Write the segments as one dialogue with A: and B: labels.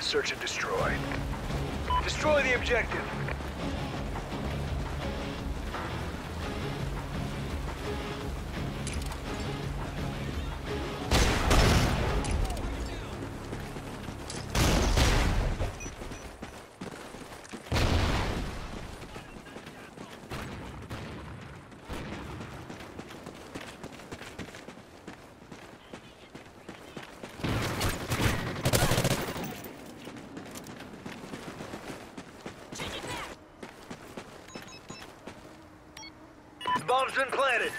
A: Search and destroy. Destroy the objective. Bomb's been planted.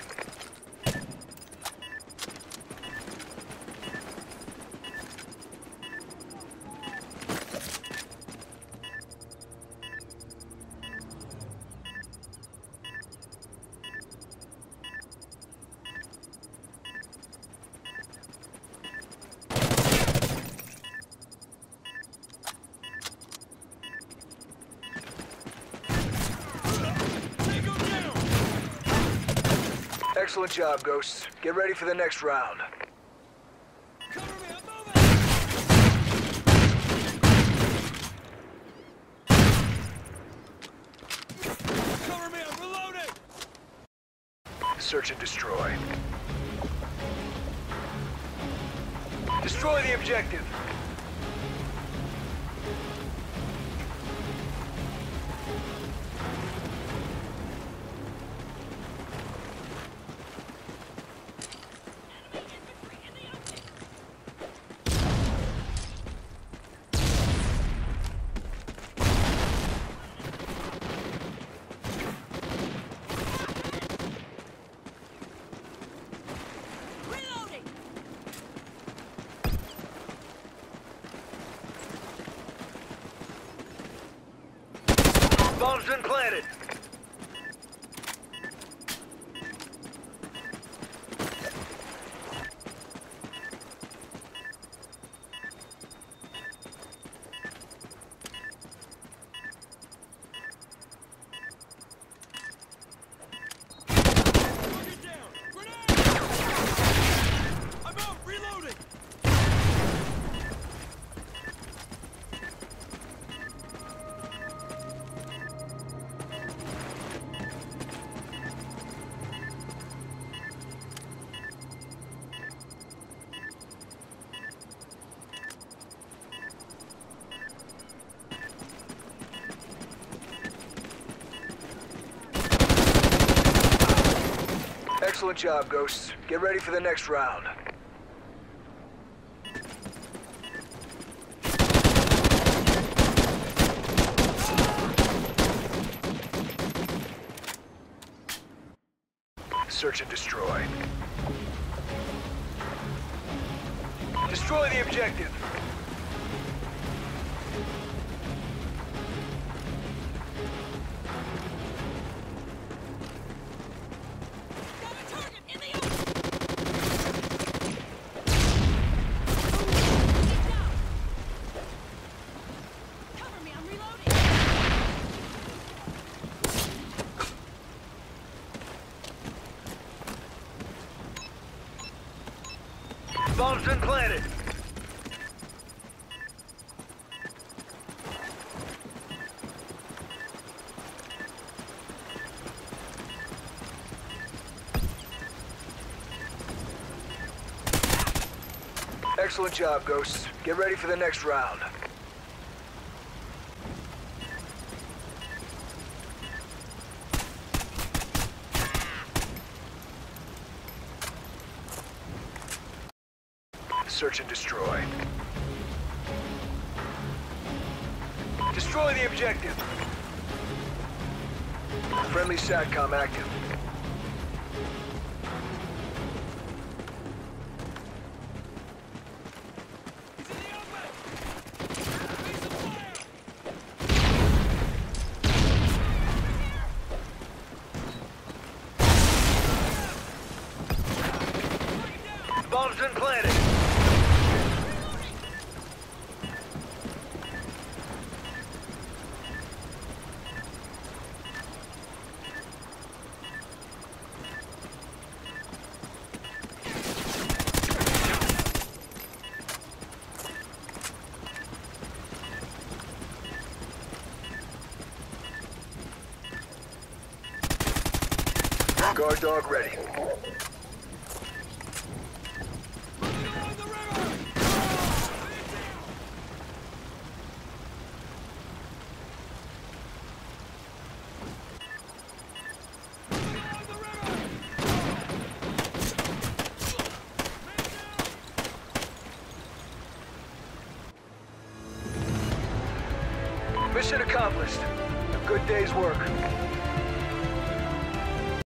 A: Excellent job, Ghosts. Get ready for the next round.
B: Cover me, I'm moving! Cover me, I'm reloading!
A: Search and destroy. Destroy the objective. Bomb's been planted.
B: Target down! Grenade! I'm out, reloading!
A: Excellent job, Ghosts. Get ready for the next round. Search and destroy. Destroy the objective.
B: Got a target in the open! Cover me, I'm reloading!
A: Bomb's been planted. Excellent job, Ghosts. Get ready for the next round. Search and destroy. Destroy the objective. Friendly SATCOM active.
B: He's in the open! Piece of fire! Target down!
A: Bomb's been planted. Guard dog ready.
B: Moving along the river! Moving along the river!
A: Mission accomplished. A good day's work.